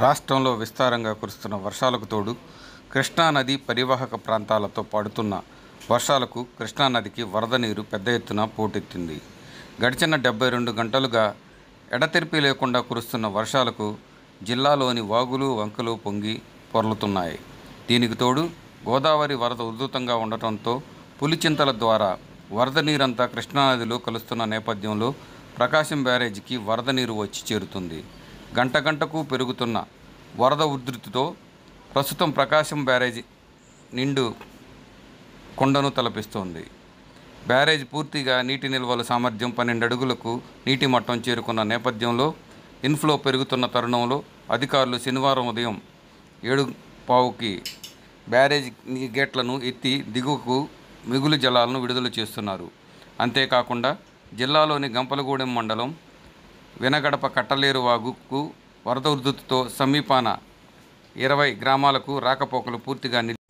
రాష్ట్రంలో విస్తారంగా కురుస్తున్న వర్షాలకు తోడు కృష్ణానది పరివాహక ప్రాంతాలతో పడుతున్న వర్షాలకు కృష్ణానదికి వరద నీరు పెద్ద ఎత్తున పోటెత్తింది. గడిచిన 72 గంటలుగా ఎడతెరిపి లేకుండా కురుస్తున్న వర్షాలకు జిల్లాలోని వాగులు వంకలు పొంగి పొర్లుతున్నాయి. దీనికి తోడు గోదావరి వరద ఉధృతంగా ఉండటంతో పులిచింతల ద్వారా వరద నీరంతా కృష్ణానదిలో కలుస్తున్న నేపథ్యంలో ప్రకాశం బ్యారేజీకి వరద నీరు వచ్చి చేరుతుంది. గంట గంటకు పెరుగుతున్న వరద ఉధృతితో ప్రస్తుతం ప్రకాశం బ్యారేజీ నిండు కొండను తలపిస్తోంది. బ్యారేజ్ పూర్తిగా నీటి నిల్వల సామర్థ్యం 12 అడుగులకు నీటి మట్టం చేరుకున్న నేపథ్యంలో ఇన్ఫ్లో పెరుగుతున్న తరుణంలో అధికారులు శనివారం ఉదయం 7:15కి బ్యారేజ్ గేట్లను ఎత్తి దిగువకు మిగులు జలాలను విడుదల చేస్తున్నారు. అంతేకాకుండా జిల్లాలోని గంపలగూడెం మండలం వెనగడప కట్టలేరు వాగుకు వరద ఉధృతితో సమీపాన 20 గ్రామాలకు రాకపోకలు పూర్తిగా